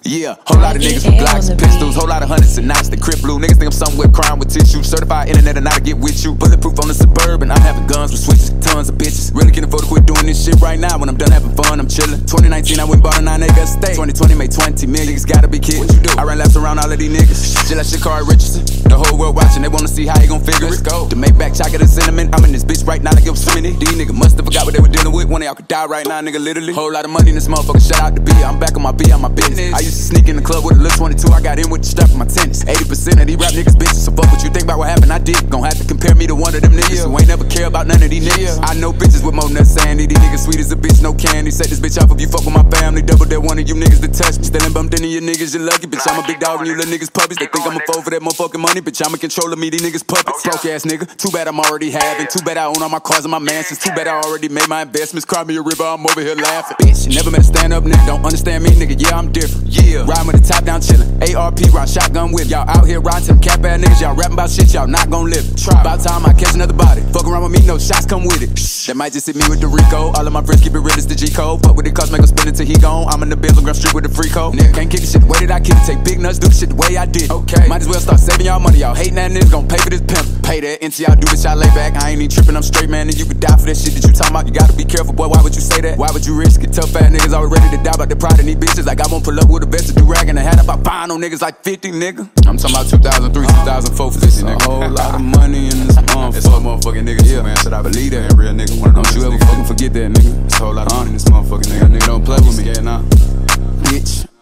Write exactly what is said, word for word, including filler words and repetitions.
Yeah, whole lot of niggas with blocks and pistols, whole lot of hundreds and knots. The crib blue niggas think I'm somewhere crying with tissue. Certified internet and not to get with you. Bulletproof on the Suburban, I'm having guns with switches, tons of bitches. Really can afford to quit doing this shit right now. When I'm done having fun, I'm chillin'. twenty nineteen, I went and bought a nine acre estate. twenty twenty made twenty million. Niggas gotta be kidding. What you do? I ran laps around all of these niggas. Shit like Shakari Richardson. The whole world watching, they wanna see how you gon' figure Let's it. Go. To make back chocolate and cinnamon, I'm in this bitch right now like it was swimming. These niggas must have forgot what they were dealing with. One of y'all could die right now, nigga, literally. Whole lot of money in this motherfucker, shout out to B. I'm back on my B, on my business. I used to sneak in the club with a little twenty-two, I got in with the strap for my tennis. eighty percent of these rap niggas bitches, so fuck what you think about what happened, I did. Gon' have to compare me to one of them niggas who ain't never care about none of these niggas. I know bitches with more nuts sandy, these niggas sweet as a bitch, no candy. Set this bitch off if you fuck with my family, double that one of you niggas to touch me. Still bumped into your niggas, you lucky, bitch, I'm a big dog and you little niggas puppies. They think I'm a foe for that motherfucking money, bitch, I'm a controller, me, these niggas puppets. Broke ass nigga, too bad I'm already having. Too bad I own all my cars and my mansions. Too bad I already made my investments. Cry me a river, I'm over here laughing. Bitch, you never met a stand-up nigga, don't understand me, nigga, yeah, I'm different. Yeah, riding with the top down chillin'. A R P round shotgun whip. Y'all out here riding to them cap ass niggas. Y'all rapping about shit, y'all not gon' live. Try. About time I catch another body. Fuck around with me, no shots come with it. That might just hit me with the Rico. All of my friends keep it real as the G code. Fuck with it cost, make them spin it till he gone. I'm in the Bills on Grand Street with the free code. Nigga can't kick the shit the way that I kick it. Take big nuts, do the shit the way I did. Okay, might as well start saving y'all money. Y'all hating that nigga, gon' pay for this pimp. Pay that until y'all do this, y'all lay back. I ain't even tripping, I'm straight, man. And you could die for that shit that you talking about. You gotta be careful, boy. Why would you say that? Why would you risk it? Tough ass niggas always ready to die about the pride in these bitches. Like I won't pull up with a vest to do rag and a hat about buying on niggas like fifty, nigga. I'm talking about two thousand three, two thousand four for this nigga. A whole lot of money in this motherfucker. It's all motherfucking niggas, yeah, man. Should I believe that? Real nigga, one of them. Don't you ever fucking forget that, nigga. It's a whole lot of money in this motherfucking nigga. Nigga don't play with me, bitch.